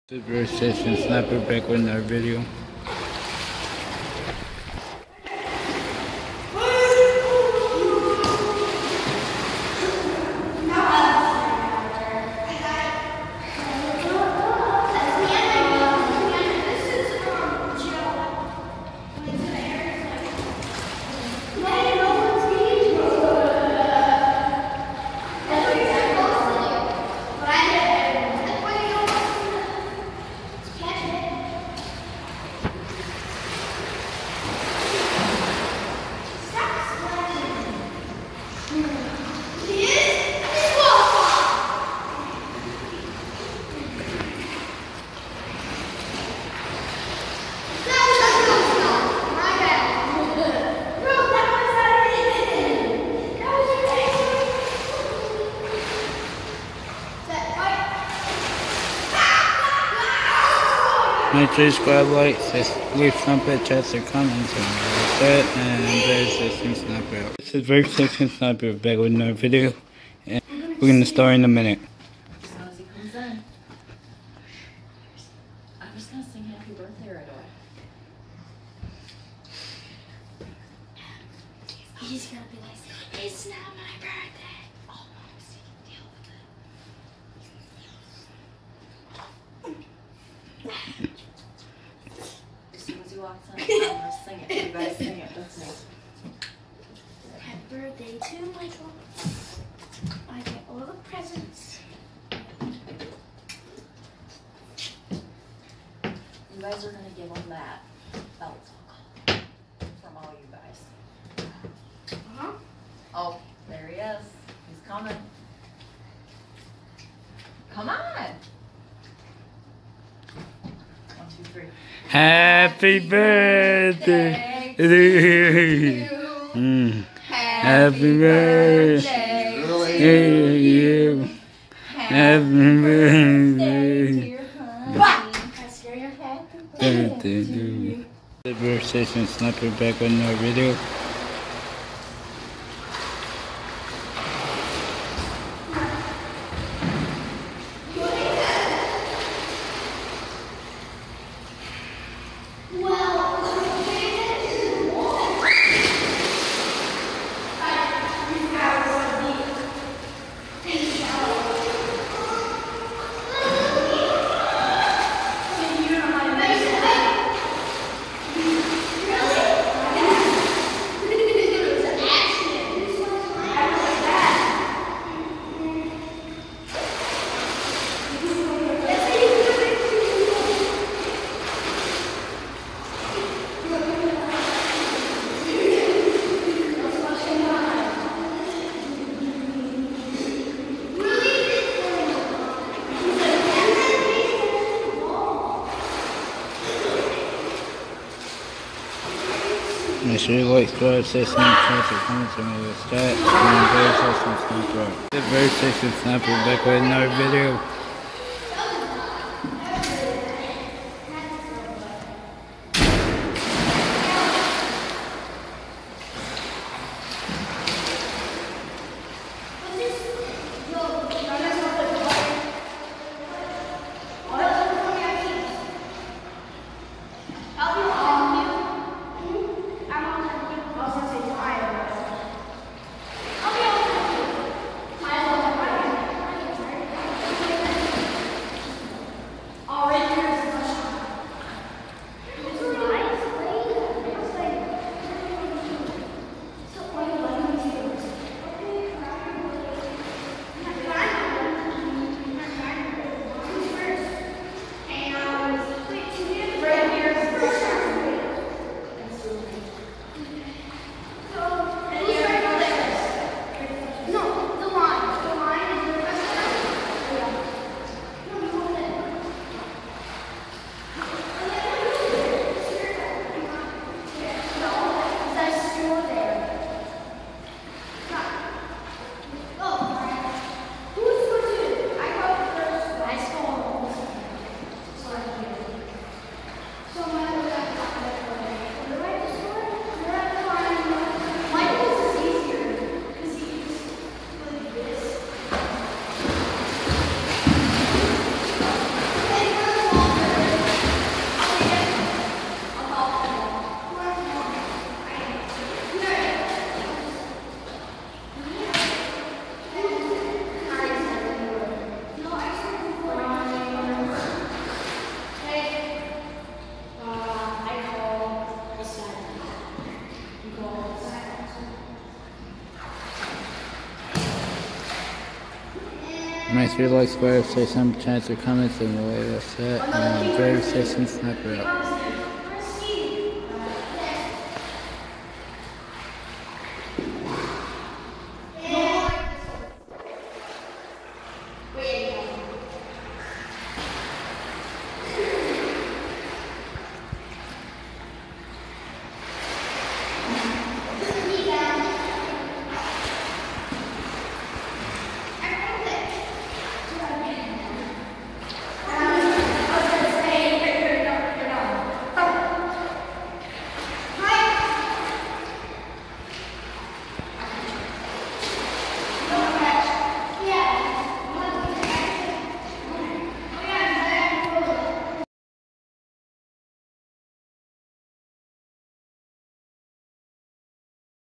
Super Session Sniper back with another video. Make sure you subscribe, like, leave trumpet chats or comments and that, and there's Session Sniper out. This is Very Session Sniper back with another video, and we're gonna start in a minute. As soon as he comes in, I'm just gonna sing happy birthday right away. He's gonna be like, it's not my birthday. Oh, so you can deal with it. As soon as he walks in, I'm gonna sing it. You guys sing it. That's me. Happy birthday to Michael. I get all the presents. You guys are gonna give him that belt from all you guys. Uh-huh. Oh, there he is. He's coming. Come on. 1, 2, 3. Happy birthday to you. Happy birthday to you. Happy birthday to you. Super Session Sniper back with another video. Make sure you like, subscribe, Session Sniper, comments, and all the stats. And Very Session Sniper. The Very Session Sniper back with another video. Make sure you like, subscribe, say some chats or comments, and we'll set. Very session sniper out.